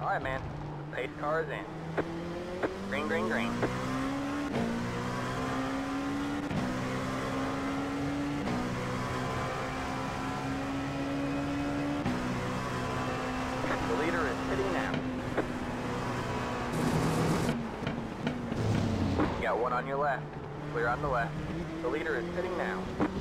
Alright, man. The pace car is in. Green, green, green. The leader is sitting now. You got one on your left. Clear on the left. The leader is sitting now.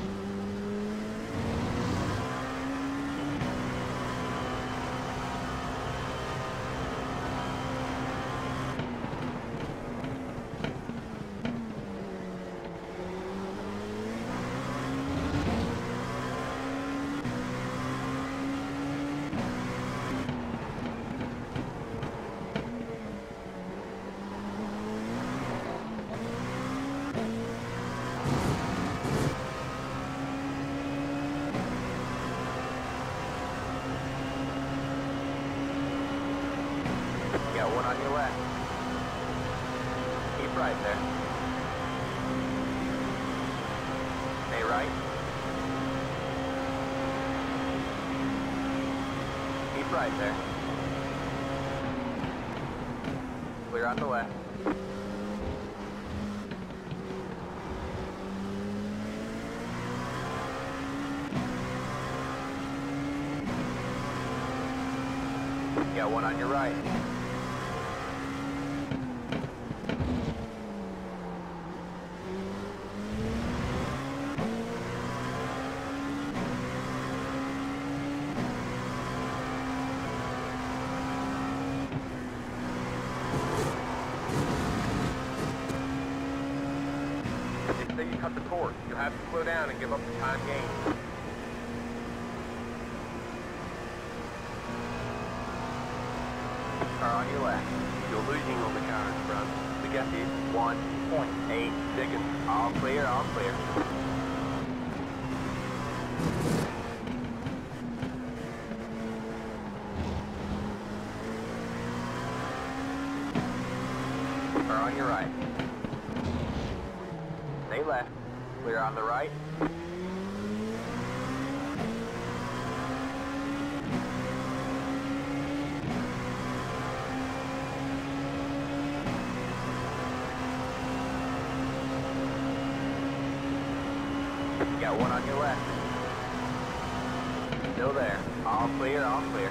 Got one on your left. Keep right there. Stay right. Keep right there. Clear on the left. Got one on your right. Say you cut the course, you'll have to slow down and give up the time gained. Car on your left. You're losing on the car in front. The gap is 1.8 seconds. All clear, all clear. Car on your right. Stay left. Clear on the right. Got one on your left. Still there. All clear, all clear.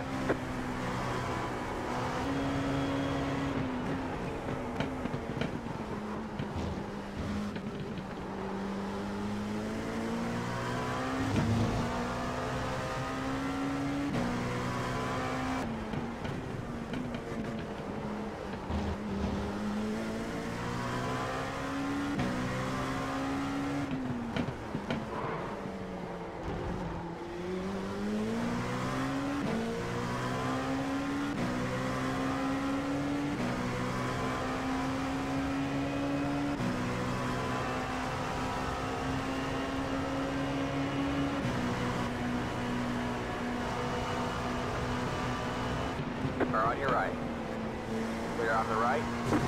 Car on your right. Clear on the right.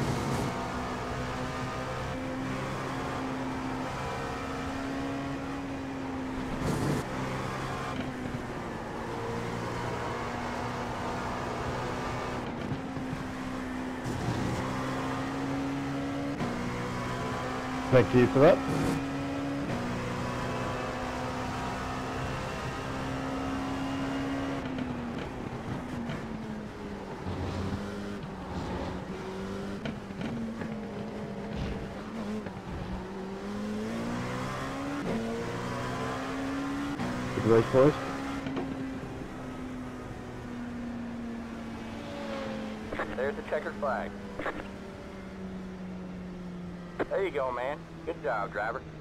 Thank you for that. Good race, boys. There's the checkered flag. There you go, man. Good job, driver.